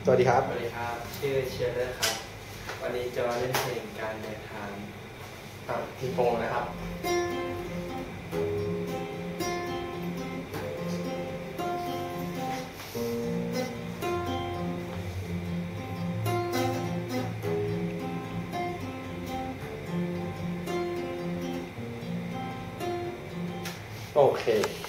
สวัสดีครับสวัสดีครับชื่อเชียร์เลอร์ครับวันนี้จะมาเล่นเพลงการเดินทางทีโปงนะครับโอเค